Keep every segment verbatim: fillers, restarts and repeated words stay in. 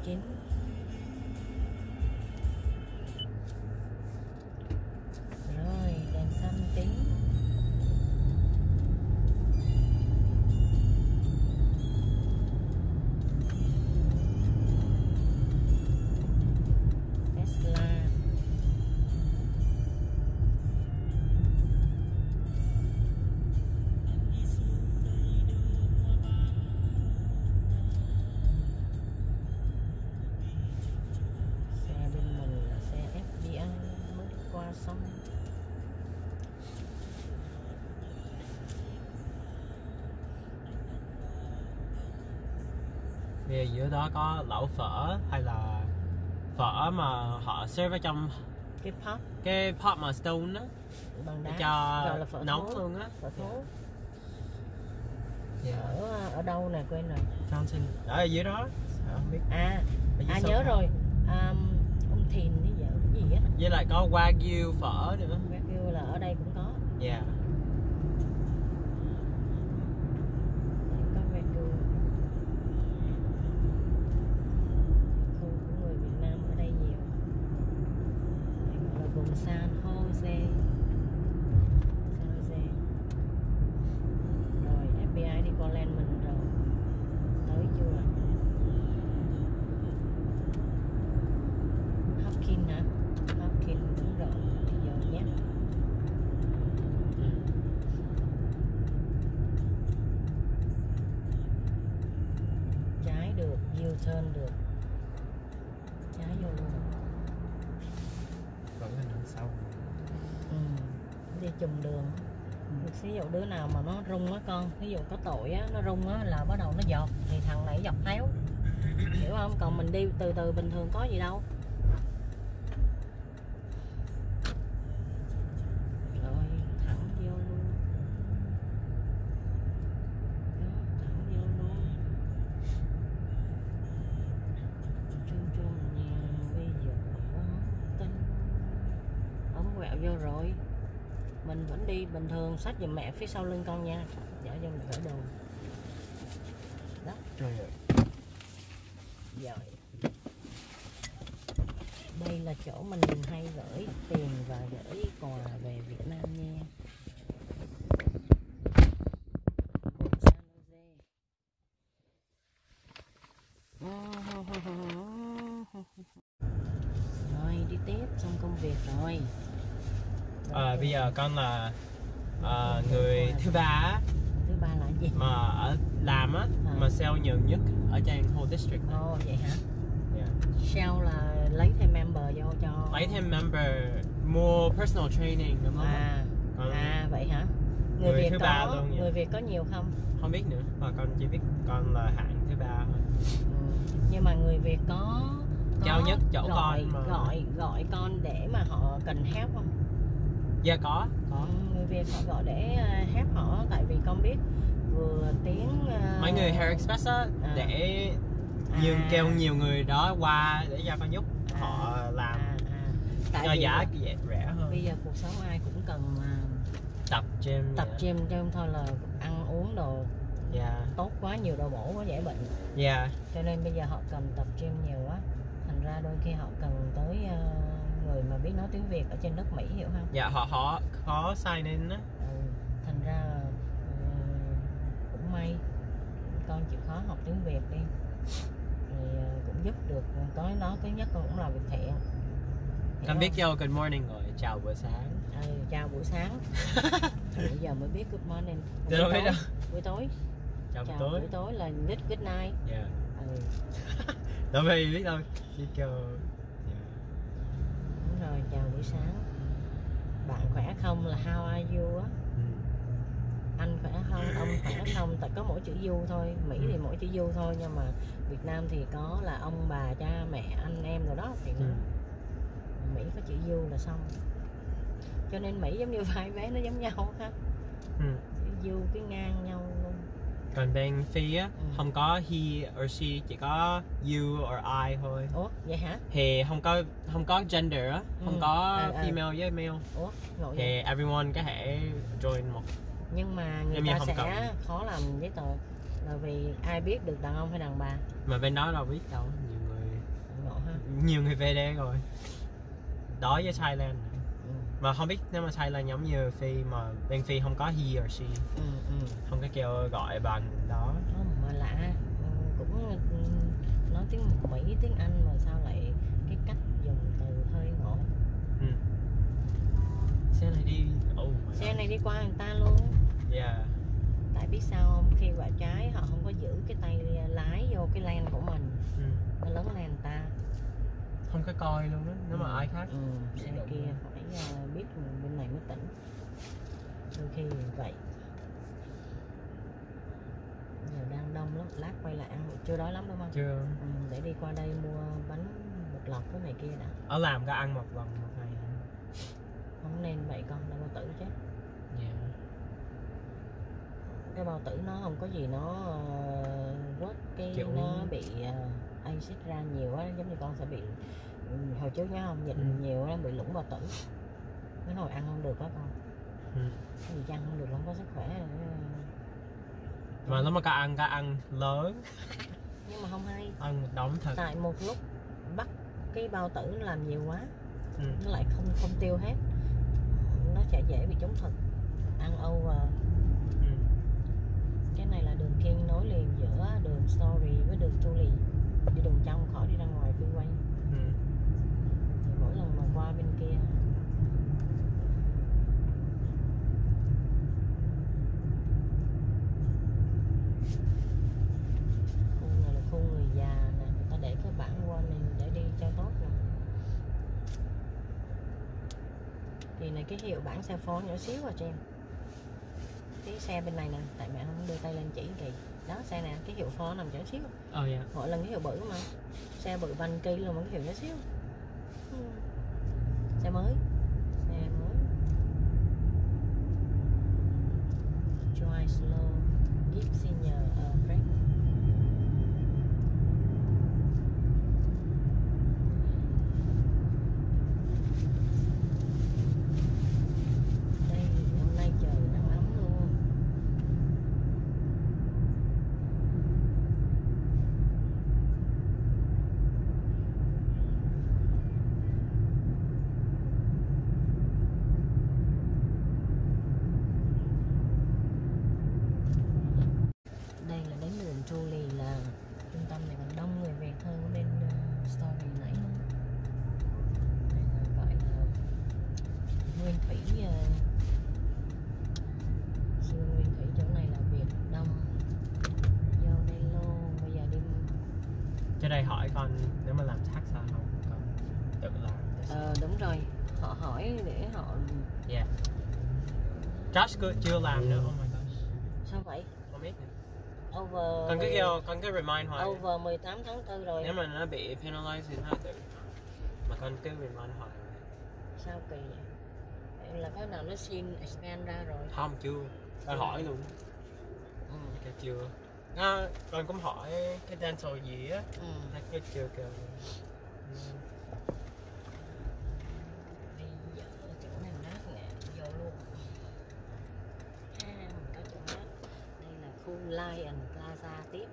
chín. Rồi, đèn xanh tím. Tesla. Xe bên mình là xe ép bê i mới qua xong. Bây giờ giữa đó có lẩu phở hay là phở mà họ serve ở trong Cái pot cái pot mà stone á, bằng để đá cho gọi là phở nóng thố. luôn á. Phở thố. Yeah. Ở ở đâu nè, quên rồi. Fountain ở dưới đó. À, không biết. À, Ở dưới à sông nhớ Hàn. rồi. Um, ông Thìn với vợ cái gì á. Với lại có Wagyu phở nữa. Wagyu là ở đây cũng có. Yeah. Có Wagyu. Khu của người Việt Nam ở đây nhiều. Đây gọi là vùng San Jose. San Jose. Rồi ép bê i đi qua land mình rồi. Tới chưa? Hopkins hả? Hopkins đúng rồi. Bây giờ nhé. Trái được, U-turn được. Trái vô luôn. Vẫn là đằng sau. Ừ. Đi chùm đường. Ví dụ đứa nào mà nó rung á con, ví dụ có tội á, nó rung á là bắt đầu nó giọt thì thằng này dọc theo. Hiểu không? Còn mình đi từ từ bình thường có gì đâu. Rồi, thẳng vô luôn. Đó, thẳng vô luôn. Trơn trơn nhà bây giờ tinh. Ống quẹo vô rồi. Mình vẫn đi bình thường, xách giùm mẹ phía sau lưng con nha. Dạ vô mình gửi đồ. Đó. Trời ơi. Rồi. Đây là chỗ mình hay gửi tiền và gửi quà về Việt Nam nha. Rồi đi tiếp xong công việc rồi. À, bây giờ con là à, người thứ ba á, Thứ ba là gì? mà ở làm á, À. mà sale nhiều nhất ở trên whole district này. Ồ vậy hả? Yeah. Shell là lấy thêm member vô cho. Lấy thêm member, mua personal training đúng không? À, Còn à vậy hả? Người, người Việt thứ có, ba luôn vậy. người Việt có nhiều không? Không biết nữa, mà con chỉ biết con là hạng thứ ba thôi. Ừ. Nhưng mà người Việt có, có Cao nhất chỗ gọi, con mà. gọi gọi con để mà họ cần help không? Dạ yeah, có, có. Ừ, người Việt họ gọi để uh, help họ, tại vì con biết vừa tiếng uh, Mấy người Hair Express á, à. để nhiều, À. kêu nhiều người đó qua để cho con giúp À. họ làm à, à. Tại cho vì giá rẻ, rẻ hơn. bây giờ cuộc sống ai cũng cần uh, Tập gym. tập yeah. gym, chứ không thôi là ăn uống đồ Yeah. tốt quá, nhiều đồ bổ quá dễ bệnh. Yeah. Cho nên bây giờ họ cần tập gym nhiều quá, thành ra đôi khi họ cần tới uh, người mà biết nói tiếng Việt ở trên đất Mỹ, hiểu không? Dạ, họ họ khó sign in á. Ừ, thành ra uh, cũng may con chịu khó học tiếng Việt đi, rồi uh, cũng giúp được. Có nó thứ nhất con cũng làm việc thiện. Con biết vô good morning rồi, chào buổi sáng. Ừ, chào buổi sáng. Rồi bây giờ mới biết good morning. Tôi đâu biết đâu. Buổi tối. Chào, Chào buổi tối. buổi tối là good good night. Yeah. Ừ. Đâu biết biết đâu. Đi kêu. Yeah. Đúng rồi, chào buổi sáng. Bạn khỏe không là how are you á. Ừ. Anh khỏe không, ông khỏe không, tại có mỗi chữ du thôi. Mỹ thì mỗi chữ du thôi, nhưng mà Việt Nam thì có là ông bà cha mẹ anh em rồi đó thì nó. Ừ. Mỹ có chữ du là xong. Cho nên Mỹ giống như vai vé nó giống nhau ha. Ừ. Cái du cái ngang nhau luôn. Còn bên Phi á, Ừ. không có he or she, chỉ có you or I thôi. Ủa vậy hả? Thì không có không có gender á, không Ừ. có À, à. female với male. Ủa ngộ Thì vậy? everyone có thể join một. Nhưng mà người Giống như ta không sẽ cần. khó làm giấy tờ, là vì ai biết được đàn ông hay đàn bà. Mà bên đó đâu biết đâu, nhiều người ngộ ha. Nhiều người về đây rồi. Đó với Thailand. Ừ. Mà không biết nếu mà Thailand giống như Phi mà bên Phi không có he or she. Ừ, ừ. Không có kêu gọi bằng đó. Không mà lạ, ừ, cũng ừ, nói tiếng Mỹ, tiếng Anh mà sao lại cái cách dùng từ hơi ngộ. Ừ. Xe này đi. Oh my Xe God. này đi qua người ta luôn. Yeah. Tại biết sao không, khi quẹo trái họ không có giữ cái tay lái vô cái lane của mình, Ừ. nó lấn lane người ta. Không có coi luôn á, nếu mà Ừ. ai khác. Ừ. Xe kia phải uh, biết bên này mới tỉnh. Đôi khi vậy. Giờ đang đông lắm, lát quay lại ăn chưa đói lắm đúng không? Chưa. Ừ, để đi qua đây mua bánh bột lọc cái này kia đã. Ở làm có ăn một lần một ngày. Không nên vậy con, đâu bao tử chứ. Yeah. Cái bao tử nó không có gì, nó uh, rớt cái Kiểu... nó bị uh, axit ra nhiều quá, giống như con sẽ bị ừ, hồi trước nhá không nhịn Ừ. nhiều nó bị lủng bao tử, cái nồi ăn không được đó con. Ừ. Cái gì chứ ăn không được, không có sức khỏe. Mà nếu mà có ăn, có ăn lớn. Nhưng mà không hay, Ăn một đống thật. tại một lúc bắt cái bao tử nó làm nhiều quá, Ừ. nó lại không không tiêu hết, nó sẽ dễ bị chống thực, ăn over. Ừ. Cái này là đường King nối liền giữa đường Story với đường Tuli, đi đường trong khỏi đi ra ngoài freeway. Ừ. Thì mỗi lần mà qua bên kia khu này là khu người già nè, người ta để cái bảng warning để đi cho tốt nè. Thì này cái hiệu bảng xe phone nhỏ xíu à cho em. Cái xe bên này nè, tại mẹ không đưa tay lên chỉ kỳ. Đó xe nè, cái hiệu phone nằm nhỏ xíu. Oh yeah. Mỗi lần cái hiệu bự mà. Xe bự van kỳ luôn mà cái hiệu nhỏ xíu. Ừ. Xe mới. Xe mới. Drive slow. Give senior a break. Đây hôm nay trời nắng lắm luôn. Đây là đến đường Truly, là trung tâm này còn đông người Việt hơn ở bên uh, Story nãy luôn. Đây là gọi là nguyên thủy, uh, xưa nguyên thủy, chỗ này là Việt đông. Vô đây luôn, bây giờ đi. Trên đây hỏi con nếu mà làm tax sao không? Con tự làm. Ờ đúng rồi, họ hỏi để họ. Yeah. Josh cứ chưa làm nữa. Oh my gosh. Sao vậy? Không biết nữa. Over. Con cứ kêu, con cứ remind hoài. Over mười tám tháng tư rồi. Nếu mà nó bị penalize thì nó tự. Mà con cứ remind hoài. Sao kỳ vậy? Vậy là cái nào nó xin expand ra rồi? Không, chưa. Con hỏi luôn. Ừ. Kêu chưa. Nó, con cũng hỏi cái dental gì á. Ừ. Nó cứ chưa kêu. Bây giờ chỗ này mát nè, vô luôn. À, mình có chỗ mát. Đây là khu Lion Plaza tiếp.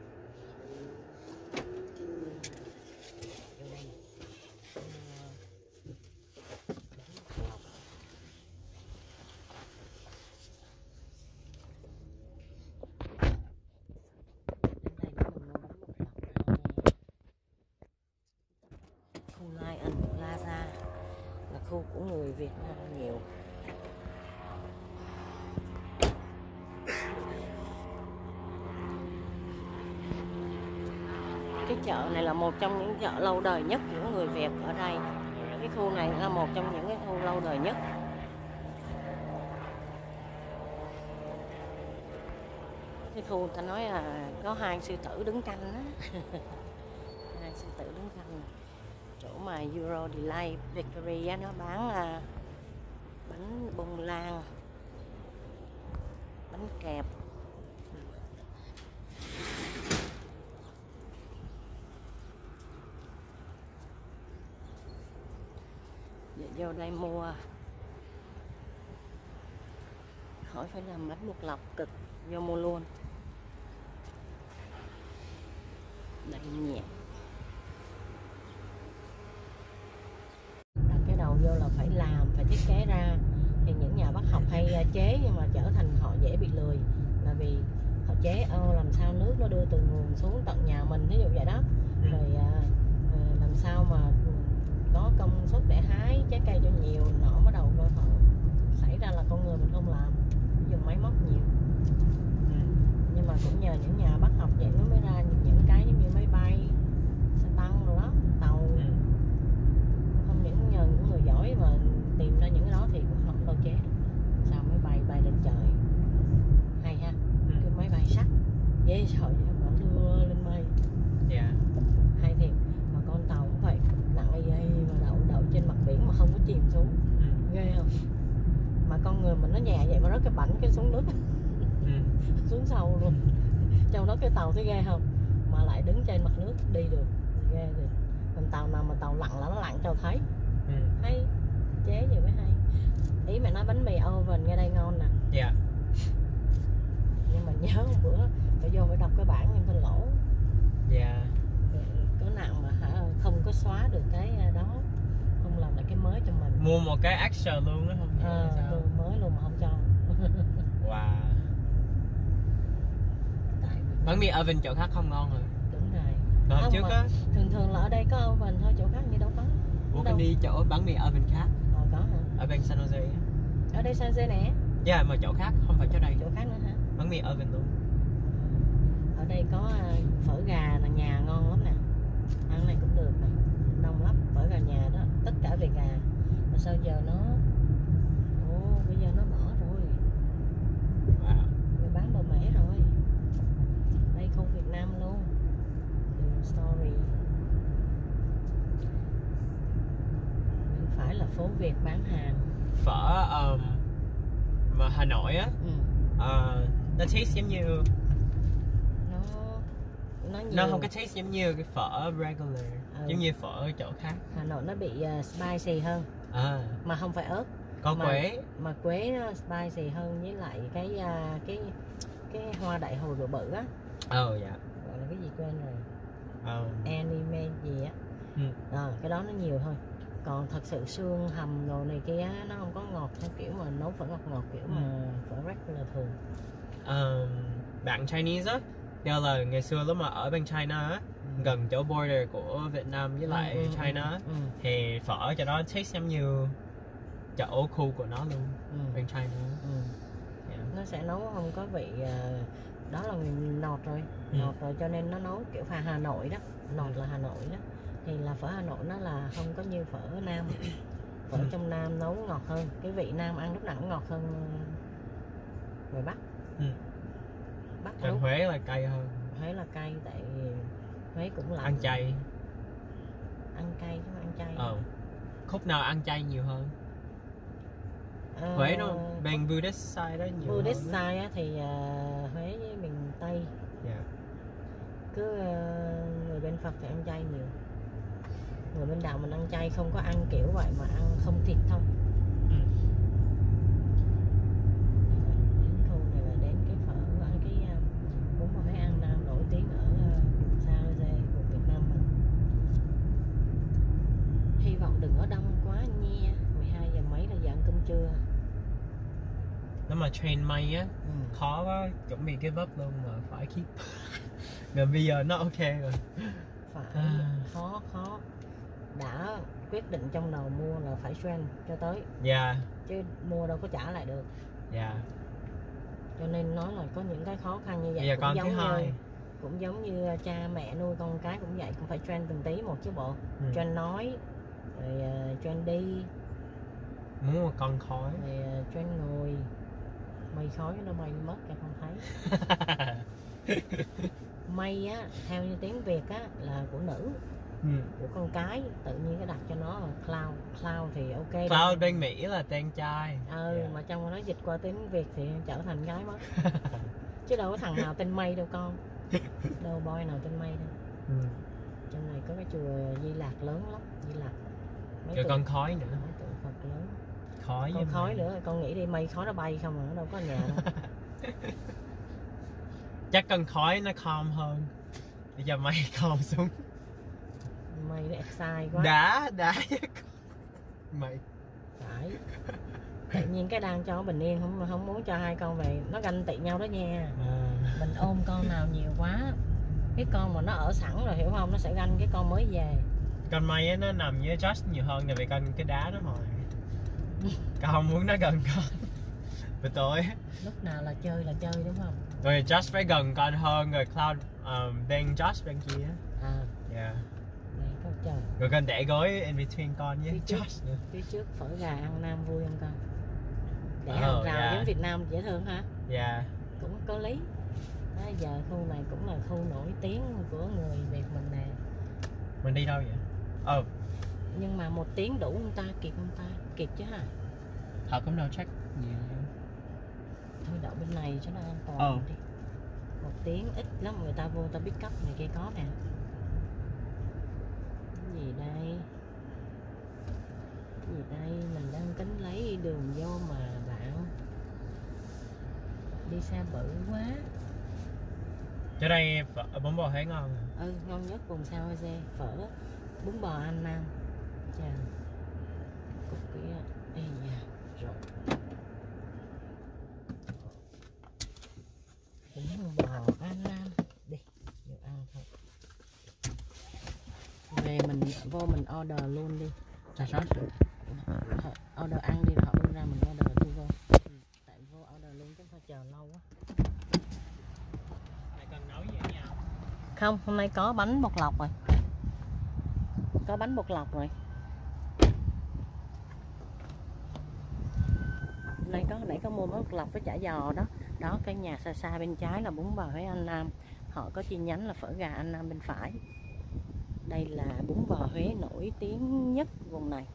Vô đây nè. Khu Lion Plaza là khu của người Việt Nam nhiều. Cái chợ này là một trong những chợ lâu đời nhất của người Việt ở đây. Cái khu này là một trong những cái khu lâu đời nhất. Cái khu ta nói là có hai sư tử đứng canh á. Hai sư tử đứng canh. Chỗ mà Euro Delight Victory á, nó bán là bánh bông lan, bánh kẹp. Giờ vô đây mua khỏi phải làm bánh bột lọc cực, vô mua luôn. Đây nhẹ. vô là phải làm, phải thiết kế ra. Thì những nhà bác học hay chế nhưng mà trở thành họ dễ bị lười, là vì họ chế ô làm sao nước nó đưa từ nguồn xuống tận nhà mình, ví dụ vậy đó. Ừ. Rồi à, làm sao mà có công suất để hái trái cây cho nhiều, nọ bắt đầu họ xảy ra là con người mình không làm, dùng máy móc nhiều. Ừ. Nhưng mà cũng nhờ những nhà bác học vậy nó mới ra những, những cái giống như máy bay, xe tăng rồi đó, tàu. Ừ. Không những nhờ những người giỏi mà tìm ra những cái đó thì cũng không đâu chế được. Sao máy bay bay lên trời hay ha. Ừ. Cái máy bay sắt dễ sợ mà đưa lên mây. Yeah. Hay thiệt. Mà con tàu cũng vậy, nặng y y mà đậu đậu trên mặt biển mà không có chìm xuống. Ừ. Ghê không? Mà con người mình nó nhẹ vậy mà rớt cái bảnh cái xuống nước. Ừ. Xuống sâu luôn. Trong đó cái tàu thấy ghê không? Mà lại đứng trên mặt nước đi được. Ghê rồi. Còn tàu nào mà tàu lặn là nó lặn cho thấy. Ừ. Hay. Chế gì mới hay. Ý mẹ nói bánh mì oven ngay đây ngon nè. Yeah. Nhưng mà nhớ một bữa phải vô phải đọc cái bảng nhưng phải lỗ. Yeah. Có nào mà hả không có xóa được cái đó, không làm lại cái mới cho mình. Mua một cái extra luôn đó không? Ờ, Sao? mới luôn mà không cho. Wow. Tại Bánh mì oven chỗ khác không ngon rồi. đúng rồi. Rồi hôm Không, trước mà á, thường thường là ở đây có oven thôi, chỗ khác như đâu có. Ủa Đâu? con đi chỗ bánh mì oven khác Ờ, có hả? ở bên San Jose á. Ở đây San Jose nè. Yeah, mà chỗ khác không phải chỗ đây. Chỗ khác nữa hả? Bánh mì oven luôn. Ở đây có à, phở gà là nhà ngon lắm nè. Ăn này cũng được nè. Đông lắm, phở gà nhà đó, tất cả về gà. Mà sao giờ nó ồ bây giờ nó mở rồi. Wow. Người bán đồ mẻ rồi. Đây khu Việt Nam luôn. Đường Story. Bên phải là phố Việt bán hàng. Phở um, mà Hà Nội á, Ừ. uh, nó taste giống như Nó nó nhiều. nó không có taste giống như cái phở regular, Ừ. giống như phở ở chỗ khác. Hà Nội nó bị uh, spicy hơn, À, mà không phải ớt. có Mà- quế. Mà quế nó spicy hơn, với lại cái uh, cái cái hoa đại hồi bự bự á, Ờ dạ. gọi là cái gì quên rồi, Um, anime gì á. ừ. À, cái đó nó nhiều thôi. Còn thật sự xương hầm đồ này kia á, nó không có ngọt theo kiểu mà nấu phở ngọt ngọt kiểu mà phở regular thường. um, bạn Chinese á, do là ngày xưa lúc mà ở bên China á, gần chỗ border của Việt Nam với lại Ừ, ừ, China á, ừ, thì phở cho đó taste giống như chỗ khu của nó luôn, ừ, bên China. ừ. Yeah. Nó sẽ nấu không có vị ờ, đó là ngọt rồi, Ừ. ngọt rồi cho nên nó nấu kiểu pha Hà Nội đó, ngọt là Hà Nội đó. Thì là phở Hà Nội nó là không có như phở Nam. Phở Ừ. trong Nam nấu ngọt hơn, cái vị Nam ăn lúc nào cũng ngọt hơn ngoài Bắc. Ừ. Bắc Còn nấu Huế là cay hơn, Huế là cay, tại Huế cũng lạnh. ăn chay. Ăn cay chứ không ăn chay. Ờ. Khúc nào ăn chay nhiều hơn? Ờ, Huế nó bên Buddhist side đó nhiều Buddhist hơn. á. side á, thì ờ, Huế với miền Tây Yeah. cứ ờ, người bên Phật thì ăn chay nhiều, người bên đạo mình ăn chay không có ăn kiểu vậy mà ăn không thịt thôi. Ừ. Đến khu này là đến cái phở ở cái ờ, bún bò Huế An Nam nổi tiếng ở ờ, San Jose của Việt Nam mình. Hy vọng đừng có đông quá nha. Mười hai giờ mấy là giờ ăn cơm trưa. Nếu mà train may á, Ừ. khó quá, chuẩn bị give up luôn mà phải keep. Rồi bây giờ nó ok rồi. Phải À. khó khó đã quyết định trong đầu mua là phải train cho tới, Yeah, chứ mua đâu có trả lại được. yeah. Cho nên nói là có những cái khó khăn như vậy. Bây giờ cũng con giống thứ như, hai. cũng giống như cha mẹ nuôi con cái cũng vậy, cũng phải train từng tí một chứ bộ. Ừ. Train nói, rồi uh, train đi, Muốn một con khói. rồi uh, train ngồi. Mây khói nó bay mất cho con thấy. Mây á, theo như tiếng Việt á là của nữ, Ừ. của con cái, tự nhiên cái đặt cho nó là Cloud. Cloud thì ok. Cloud bên Mỹ là tên trai. Ừ, Yeah. mà trong nó dịch qua tiếng Việt thì trở thành gái mất. Chứ đâu có thằng nào tên Mây đâu con. Đâu boy nào tên Mây đâu. Ừ. Trong này có cái chùa Di Lạc lớn lắm, Di Lạc. Mấy Rồi tượng- con khói nữa. mấy tượng Phật lớn. Khói Con với khói mây. nữa, con nghĩ đi mây khói nó bay không à, nó đâu có nhà đâu. Chắc con khói nó calm hơn. Bây giờ mây calm xuống. Mây nó excite quá. Đã, đã. Mày phải. Tự nhiên cái đang cho bình yên, không không muốn cho hai con về, nó ganh tị nhau đó nha. À. Mình ôm con nào nhiều quá, cái con mà nó ở sẵn rồi hiểu không, nó sẽ ganh cái con mới về. Con May á, nó nằm với Josh nhiều hơn tại vì con cái đá nó hồi. Con không muốn nó gần con. Buổi tối Lúc nào là chơi là chơi đúng không? rồi Josh phải gần con hơn, rồi Cloud um, bên Josh bên kia. À, Yeah. này có trời. Rồi con để gối in between con với Phía trước. Josh nữa. Phía trước phở gà ăn nam vui không con? Để Oh, hàng rào yeah. giống Việt Nam dễ thương ha? Yeah. Cũng có lý. Đó, giờ khu này cũng là khu nổi tiếng của người Việt mình nè. Mình đi đâu vậy? Oh, Nhưng mà một tiếng đủ không ta, kịp không ta? Kịp chứ hả? họ cũng đâu check nhiều. Thôi đậu bên này cho nó an toàn Ờ. đi. Một tiếng ít lắm, người ta vô người ta pick up này kia có nè. Cái gì đây? Cái gì đây? Mình đang tính lấy đường vô mà bạn. Đi xa bự quá. Chỗ đây phở- bún bò Huế ngon. Ừ, ngon nhất vùng Sao Jose. Phở, bún bò An Nam. Chà. Cục kia. Ê da, rồi. Bún bò An Nam. Đi, vô ăn thôi. Về mình vô mình order luôn đi. Chà sót. Họ order ăn đi, họ bưng ra mình order đi vô. Tại vô order luôn chứ phải chờ lâu quá. Mày cần nấu gì ở nhà không? Không, hôm nay có bánh bột lọc rồi. Có bánh bột lọc rồi. Hôm nay có nãy có mua bánh bột lọc với chả giò đó. Đó, cái nhà xa xa bên trái là bún bò Huế An Nam. Họ có chi nhánh là phở gà An Nam bên phải. Đây là bún bò Huế nổi tiếng nhất vùng này.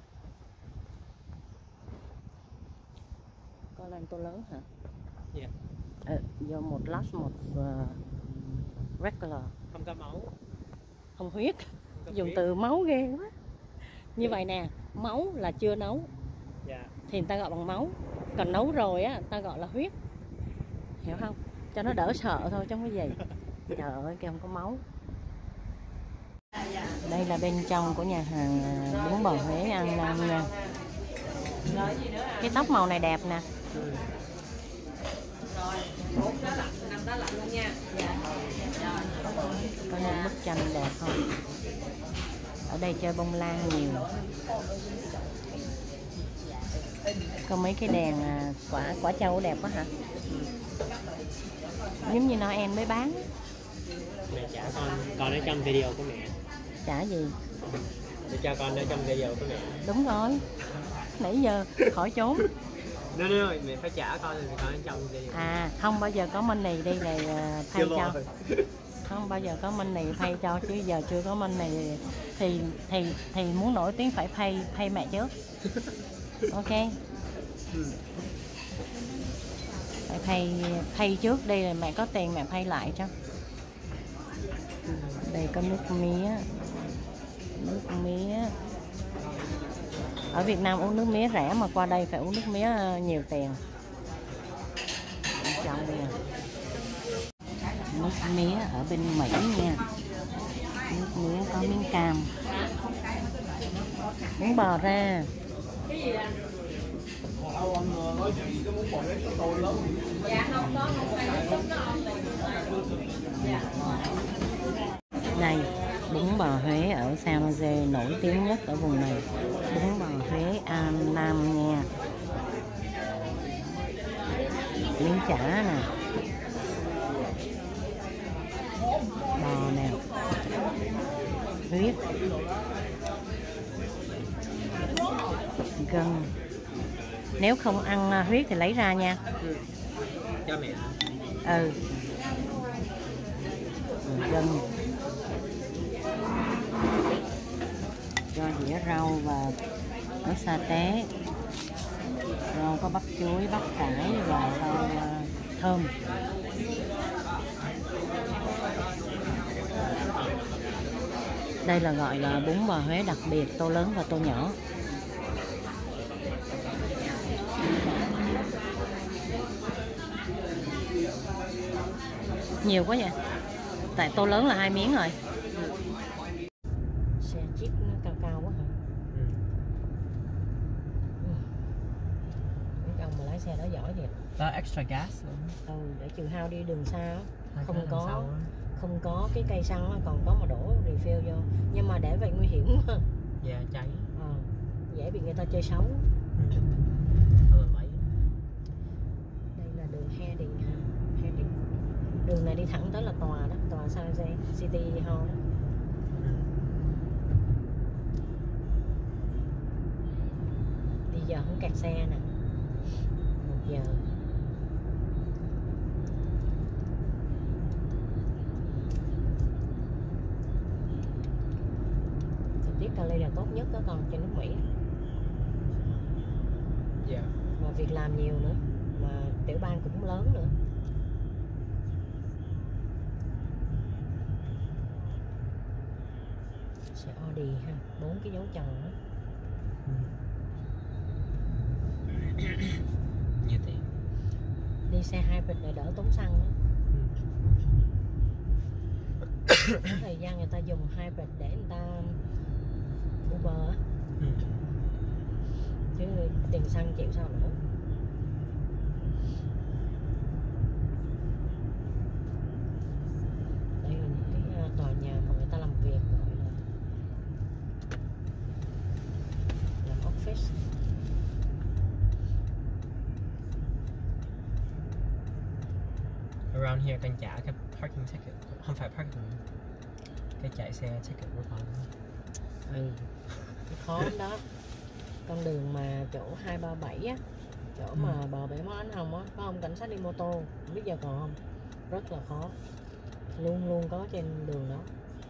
Có lên tô lớn hả? Dạ. Ừ, vô một lát một uh, regular. Không có máu. Không huyết. Không có Dùng huyết. từ máu ghê quá. Như vậy nè, máu là chưa nấu Dạ. thì người ta gọi bằng máu. Còn nấu rồi á, ta gọi là huyết. Hiểu không? Cho nó đỡ sợ thôi chứ không có gì. Trời ơi, kêu không có máu. Đây là bên trong của nhà hàng bún bò Huế An Nam nha. Cái tóc màu này đẹp nè. Có những bức tranh đẹp không? Ở đây chơi bông lan nhiều. Có mấy cái đèn quả quả trâu đẹp quá hả? Giống như Noel mới bán. Mẹ trả con, con ở trong video của mẹ. Chả gì. Để cho con ở trong video của mẹ. Đúng rồi. Nãy giờ khỏi trốn. Nó nói mẹ phải trả con thì con ở trong video. À, không bao giờ có money đi này pay Chưa cho. lo rồi. Không bao giờ có money pay cho, chứ giờ chưa có money thì thì thì muốn nổi tiếng phải pay pay mẹ trước. Ok. Ừ. Phải pay pay trước đi rồi mẹ có tiền mẹ pay lại cho. Đây có nước mía. Nước mía. Ở Việt Nam uống nước mía rẻ mà qua đây phải uống nước mía nhiều tiền. Bên trong nè. Nước mía ở bên Mỹ nha. Nước mía có miếng cam. Muốn bò ra. Đây, bún bò Huế ở San Jose nổi tiếng nhất ở vùng này. Bún bò Huế An Nam nha. Miếng chả nè. Bò nè. Huyết. Gân. Nếu không ăn huyết thì lấy ra nha. Ừ. Cho mẹ. Ừ. Gân. Cho dĩa rau và ớt sa tế. Rau có bắp chuối, bắp cải và rau uh, thơm. Đây là gọi là bún bò Huế đặc biệt, tô lớn và tô nhỏ. Nhiều quá vậy. Tại tô lớn là hai miếng rồi. Xe chip nó cao cao quá hả? Ừ. Ừ. Đó extra gas luôn. Ừ, để trừ hao đi đường xa á. Hai Không cái đằng có. sau á. Không có cái cây xăng á, còn có mà đổ refill vô. Nhưng mà để vậy nguy hiểm quá. Dạ cháy. Ờ, dễ bị người ta chơi xấu. Ừ. Thôi mà vậy. Đây là đường Heading ha. Heading. Đường này đi thẳng tới là tòa đó, tòa San Jose City Hall đó. Ừ. Bây giờ không kẹt xe nè. Một giờ. Thời tiết Cali là tốt nhất đó còn trên nước Mỹ. Dạ. Và việc làm nhiều nữa. Mà tiểu bang cũng lớn nữa. Xe Audi ha, bốn cái dấu tròn đó. Ừ. Nhiều tiền. Đi xe hybrid này đỡ tốn xăng đó. Ừ. Có thời gian người ta dùng hybrid để người ta Uber á. Ừ. Chứ tiền xăng chịu sao nữa. Đây là những cái uh, tòa nhà mà người ta làm việc gọi là làm office. Around here cần trả cái parking ticket, không phải parking, cái chạy xe ticket của con. Ừ, khó lắm đó. Con đường mà chỗ hai ba bảy á, chỗ Ừ. mà bờ bể món ánh hồng á, có ông cảnh sát đi mô tô, không biết giờ còn không. Rất là khó. Luôn luôn có trên đường đó.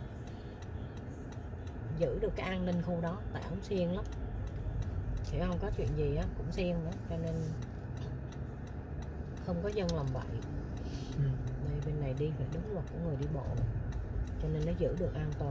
Giữ được cái an ninh khu đó, tại ổng siêng lắm. Hiểu không, có chuyện gì á cũng siêng nữa, cho nên không có dân làm bậy. Ừ. Đây bên này đi phải đúng luật của người đi bộ, cho nên nó giữ được an toàn.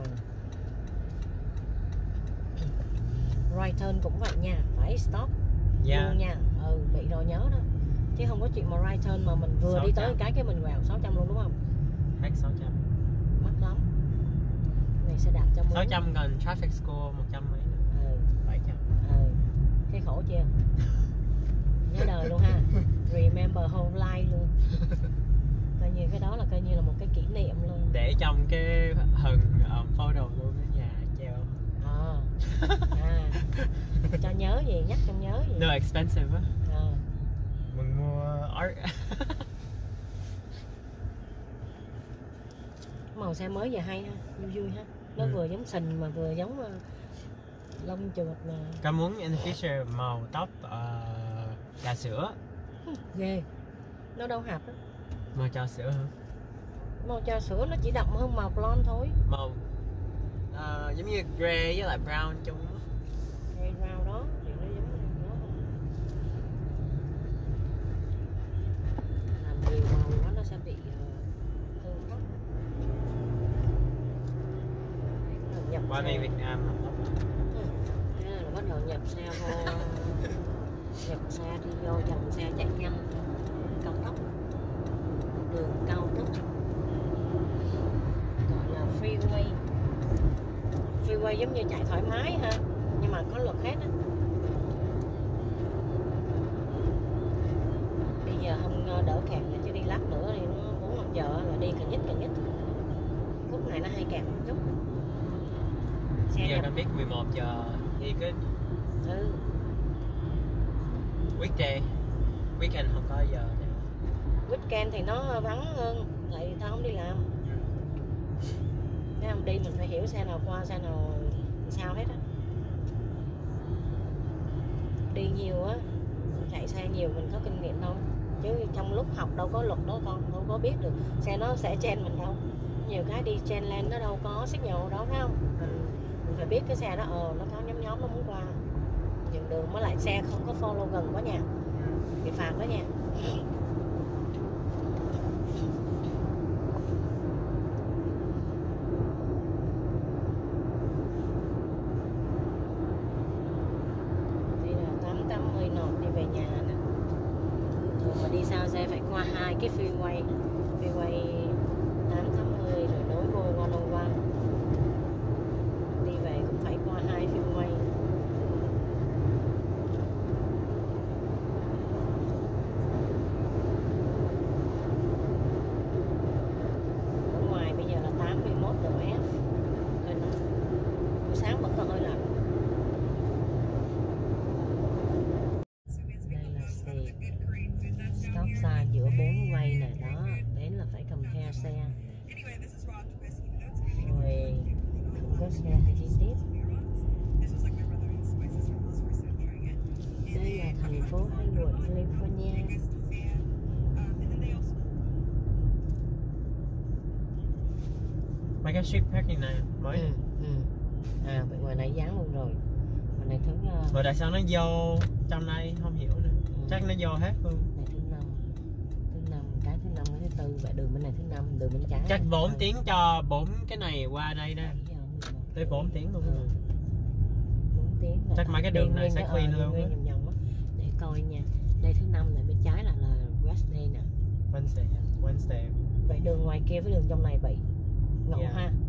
Right turn cũng vậy nha, phải stop Dạ. luôn nha. Ừ, bị rồi nhớ đó. Chứ không có chuyện mà right turn mà mình vừa đi tới sáu trăm. cái cái mình vào sáu trăm luôn đúng không? Hết sáu trăm. Mắc lắm. Cái này xe đạp cho mướn. sáu trăm gần traffic score một trăm mấy nữa. Ừ, bảy trăm. ừ. Cái khổ chưa? Nhớ đời luôn ha. Remember whole life luôn. Coi như cái đó là coi như là một cái kỷ niệm luôn. Để trong cái hình um, photo luôn ở nhà treo. À, à. Cho nhớ gì, nhắc trong nhớ gì. No expensive á. À. Mình mua art. Màu xe mới giờ hay ha, vui vui ha. Nó Ừ. vừa giống sình mà vừa giống uh, lông chuột mà. Con muốn in the future màu tóc uh, trà sữa. Ghê. Nó đâu hạp á. Màu trà sữa hả? Màu trà sữa nó chỉ đậm hơn màu blonde thôi. Màu uh, giống như grey với lại brown chung. Ray rau đó thì nó giống như đó thôi. Làm nhiều màu quá nó sẽ bị uh, hư mất. Nhập Qua xe. đây Việt Nam làm tóc à? Ừ. Thế là bắt đầu nhập xe vô. Nhập xe đi vô dòng xe chạy nhanh. Cao tốc. Đường cao tốc. Gọi là freeway. Freeway giống như chạy thoải mái ha, nhưng mà có luật hết á. Bây giờ không đỡ kẹt nữa, chứ đi lát nữa thì nó bốn năm giờ là đi cần nhất cần nhất. Khúc này nó hay kẹt một chút. Xe Bây giờ nhập- nó biết mười một giờ đi cái Ừ. weekday, weekend không có giờ nào. Weekend thì nó vắng hơn, tại tao không đi làm. Nếu không đi mình phải hiểu xe nào qua, xe nào sao hết á. Đi nhiều á, chạy xe nhiều mình có kinh nghiệm đâu. Chứ trong lúc học đâu có luật đó con, đâu có biết được xe nó sẽ chen mình đâu. Nhiều cái đi chen lên nó đâu có signal đó phải không? Mình, mình phải biết cái xe đó ờ nó có nhóm nhóm nó muốn qua. Dừng đường mới lại xe không có follow gần quá nha. Bị phạt đó nha. Đây là tám tám mươi nọt đi về nhà nè. Thường mà đi sao xe phải qua hai cái freeway. Freeway tám tám mươi rồi nối vô một không một. Đi về cũng phải qua hai freeway. California. Mấy cái street parking này mới. Ừ, ừ. À vậy ngoài này dán luôn rồi. Ngoài này thứ uh, Rồi tại sao nó vô trong này không hiểu nữa. ừ. Chắc nó vô hết luôn. Này thứ năm, thứ năm, cái thứ năm, cái thứ tư, vậy đường bên này thứ năm, đường bên trái. Chắc bốn tiếng cho bốn cái này qua đây đó. Tới bốn tiếng luôn. Ừ. bốn tiếng. Chắc mấy cái đường này sẽ clean luôn á. Vòng vòng á. Để coi nha. Đây thứ năm này bên trái là là Wednesday nè. Wednesday, Wednesday. Vậy đường ngoài kia với đường trong này bị ngộ Yeah. ha.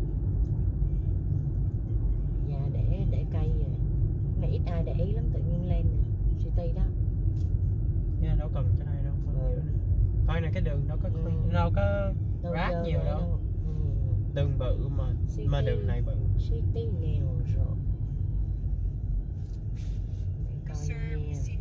Dạ để để cây vậy. Này ít ai để ý lắm, tự nhiên lên nè. City đó. Yeah, đâu cần cái này đâu. Không Ừ. hiểu nữa. Coi này cái đường đâu có Ừ. clean, đâu có Đâu rác dơ nhiều vậy đâu. Ừ. Đường bự mà City. mà đường này bự. City nghèo rồi. Để coi nha.